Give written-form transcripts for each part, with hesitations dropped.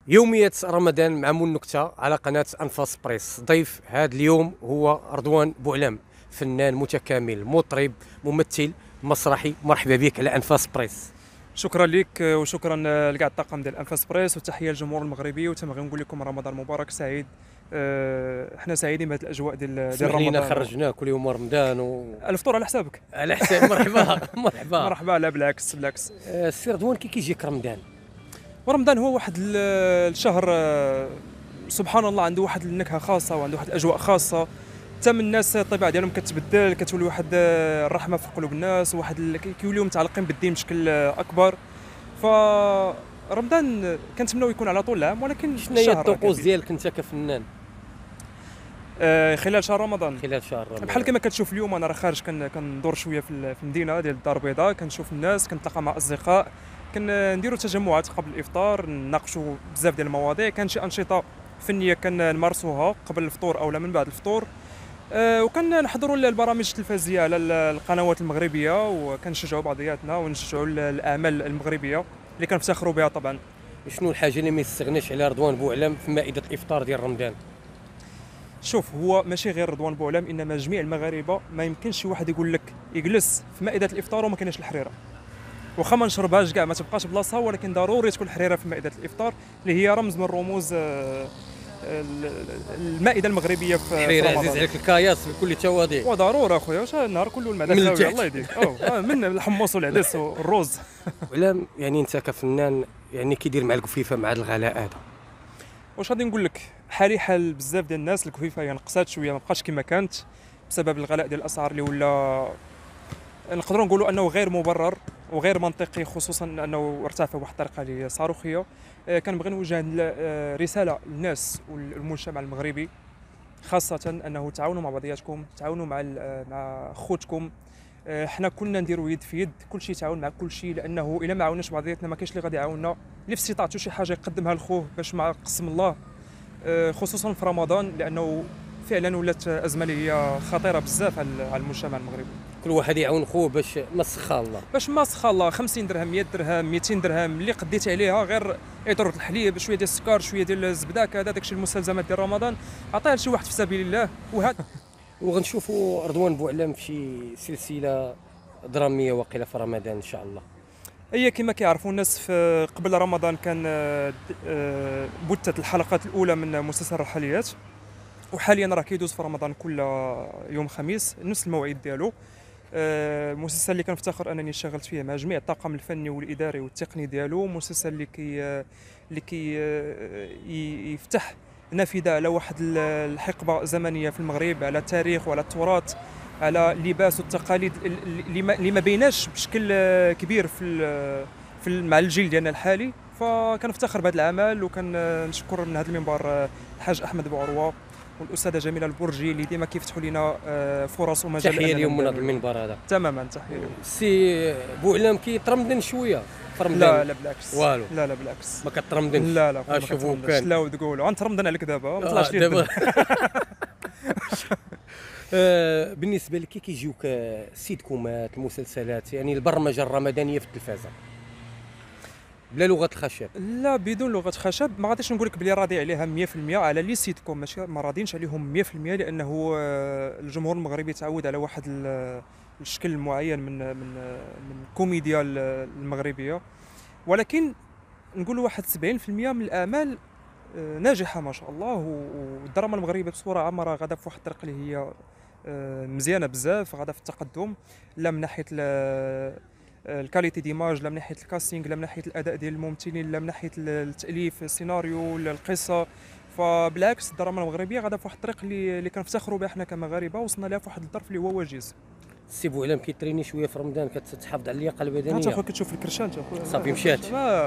يومية رمضان مع مول نكتة على قناة أنفاس بريس. ضيف هذا اليوم هو رضوان بوعلام، فنان متكامل، مطرب، ممثل، مسرحي. مرحبا بك على أنفاس بريس. شكرا لك وشكرا لكاع الطاقم ديال انفاس بريس، وتحيه للجمهور المغربي. وتما غنقول لكم رمضان مبارك سعيد. احنا سعيدين بهذه الاجواء ديال اسمح لينا رمضان. خرجنا كل يوم رمضان الفطور على حسابك. على حساب. مرحبا مرحبا. مرحبا. لا بالعكس بالعكس. السي رضوان، كي كيجيك رمضان؟ ورمضان هو واحد الشهر، سبحان الله عنده واحد النكهه خاصه وعنده واحد الاجواء خاصه. حتى من الناس الطبيعه ديالهم كتبدل، كتولي واحد الرحمه في قلوب الناس، وواحد كيوليو متعلقين بالدين بشكل اكبر. فرمضان كنتمناو يكون على طول العام، ولكن شنو هي الشهر الطقوس ديالك انت كفنان خلال شهر رمضان؟ خلال شهر رمضان بحال كما كتشوف اليوم انا راه خارج كندور شويه في المدينه ديال الدار البيضاء، كنشوف الناس، كنتلاقى مع اصدقاء، كنديروا تجمعات قبل الافطار، نناقشوا بزاف ديال المواضيع، كان شي انشطه فنيه كنمارسوها قبل الفطور او من بعد الفطور. وكنحضروا البرامج التلفزيونيه على القنوات المغربيه، وكنشجعوا بعضياتنا ونشجعوا الاعمال المغربيه اللي كنفتخروا بها طبعا. شنو الحاجة اللي ما يستغناش عليها رضوان بوعلام في مائدة الإفطار ديال رمضان؟ شوف، هو ماشي غير رضوان بوعلام، انما جميع المغاربه. ما يمكنش شي واحد يقول لك يجلس في مائده الافطار وما كايناش الحريره، واخا ما نشربهاش كاع، ما تبقاش بلاصتها، ولكن ضروري تكون الحريره في مائده الافطار، اللي هي رمز من رموز المائده المغربيه في حريرة رمضان. عزيز عليك الكاياس بكل التواضيع. وضروري اخويا، واش النهار كله المعده من خاويه، التحت. الله يهديك. من الحمص والعدس والرز. وعلام، يعني انت كفنان، يعني كيدير مع الكفيفه مع هذا الغلاء هذا؟ واش غادي نقول لك، حالي حال بزاف ديال الناس، الكفيفه هي نقصات شويه، ما بقاش كما كانت بسبب الغلاء ديال الاسعار اللي ولا نقدروا نقولوا انه غير مبرر وغير منطقي، خصوصا انه ارتفع بواحد الطريقه اللي هي صاروخيه. كنبغي نوجه رساله للناس والمجتمع المغربي خاصه، انه تعاونوا مع بعضياتكم، تعاونوا مع خوتكم. حنا كلنا نديروا يد في يد، كل شيء تعاون مع كل شيء، لانه الا ما عاوناش بعضياتنا ما كاينش اللي غادي يعاوننا. اللي في استطاعته شي حاجه يقدمها لخوه باش مع قسم الله، خصوصا في رمضان، لانه فعلا ولات ازمه اللي هي خطيره بزاف على المجتمع المغربي. كل واحد يعاون خوه باش ما سخى الله. باش ما سخى الله، 50 درهم 100 درهم 200 درهم اللي قديت عليها، غير ايطره الحليب، شويه ديال السكر، شويه ديال الزبده، كذا داكشي المستلزمات ديال رمضان، عطيها لشي واحد في سبيل الله. وهذا وغنشوفوا رضوان بوعلام في شي سلسله دراميه واقيله في رمضان ان شاء الله. هي كما كيعرفوا الناس، في قبل رمضان كان بثت الحلقات الاولى من مسلسل الرحاليات، وحاليا راه كيدوز في رمضان كل يوم خميس نفس الموعد ديالو. المسلسل اللي كنفتخر انني اشتغلت فيه مع جميع الطاقم الفني والاداري والتقني ديالو، مسلسل اللي كي يفتح نافذه على واحد الحقبه زمنيه في المغرب، على التاريخ وعلى التراث، على اللباس والتقاليد اللي ما بيناش بشكل كبير مع الجيل ديالنا الحالي. فكنفتخر بهذا العمل، وكنشكر من هذا المنبر الحاج احمد بوعروه والاستاذه جميله البرجي اللي ديما كيفتحوا لنا فرص ومجال. تحيه اليوم من هذا المنبر هذا. تماما، تحيه اليوم. سي بوعلام كيترمدن شويه في رمضان؟ لا بالعكس. والو. لا بالعكس. ما كترمدنش؟ لا شوفوا كان لا تقولوا غنترمدن عليك دابا، ما طلعش لي دابا. الدم. بالنسبه لك كي كيجيوك السيتكومات، المسلسلات، يعني البرمجه الرمضانيه في التلفازه بلا لغه الخشب؟ لا، بدون لغه خشب. ما غاديش نقول لك بلي راضي عليها 100% على لي سيتكم، ماشي ما راضينش عليهم 100%، لانه الجمهور المغربي تعود على واحد الشكل معين من الكوميديا المغربيه، ولكن نقول واحد 70% من الاعمال ناجحه ما شاء الله. والدراما المغربيه بصوره عامه راه غادا في واحد الطريق اللي هي مزيانه بزاف، غادا في التقدم، لا من ناحيه الكاليتي ديماج، لا من ناحيه الكاستينغ، لا من ناحيه الاداء ديال الممثلين، لا من ناحيه التاليف، السيناريو، القصه. فبالعكس الدراما المغربيه غادا في واحد الطريق اللي كنفتخروا بها حنا كمغاربه، وصلنا لها في واحد الظرف اللي هو وجيز. السي بوعلام كيتريني شويه في رمضان، كتحافظ على اللياقه انت البدنيه؟ اخويا كتشوف الكرشان، انت اخويا صافي مشات.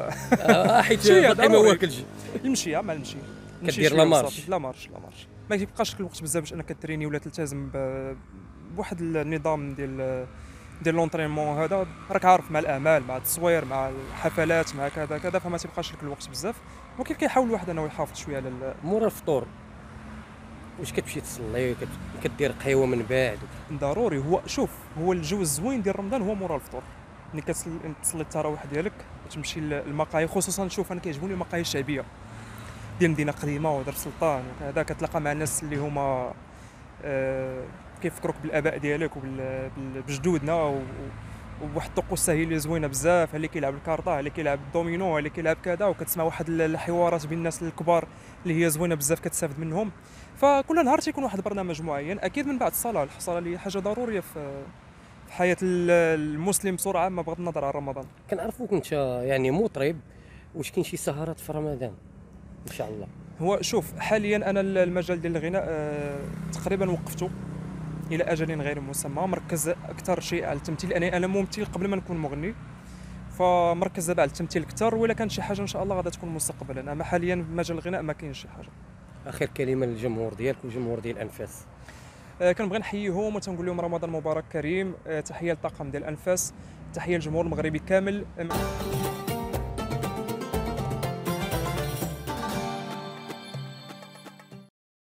حيت شي باقي ما ضروري. واكلش. المشي مع المشي، كدير شوية لا وصافي. مارش؟ لا مارش ما كيبقاش لك الوقت بزاف باش انك تريني ولا تلتزم بواحد النظام ديال لونطرينمون. هذا راك عارف، مع الاعمال، مع التصوير، مع الحفلات، مع كذا كذا، فما تيبقاش لك الوقت بزاف، ولكن كيحاول الواحد انه يحافظ شويه على مورا الفطور واش كتمشي تصلي، كدير قهوه من بعد؟ ضروري. هو شوف، هو الجو الزوين ديال رمضان هو مورا الفطور، ملي كتصلي التراويح ديالك وتمشي للمقاهي، خصوصا شوف انا كيعجبوني المقاهي الشعبيه، ديال مدينه قديمه ودار سلطان وكذا، كتلاقى مع الناس اللي هما كيفكروك بالاباء ديالك وبجدودنا، وواحد الطقوس هي اللي زوينه بزاف، اللي كيلعب الكارطه، اللي كيلعب الدومينو، اللي كيلعب كذا، وكتسمع واحد الحوارات بين الناس الكبار اللي هي زوينه بزاف كتستافد منهم. فكل نهار تيكون واحد البرنامج معين، اكيد من بعد الصلاه اللي هي حاجه ضروريه في حياه المسلم بصوره عامه بغض النظر عن رمضان. كنعرفوك انت يعني مطرب، واش كاين شي سهرات في رمضان ان شاء الله؟ هو شوف، حاليا انا المجال ديال الغناء تقريبا وقفته الى اجل غير مسمى، مركز اكثر شيء على التمثيل. انا ممثل قبل ما نكون مغني، فمركز دابا على التمثيل اكثر، ولا كان شي حاجه ان شاء الله غادا تكون مستقبلا. اما حاليا في مجال الغناء ما كاينش شي حاجه. اخر كلمه للجمهور ديالك والجمهور ديال انفاس. كنبغي نحييهم وتنقول لهم رمضان مبارك كريم. تحيه للطاقم ديال انفاس، تحيه للجمهور المغربي كامل.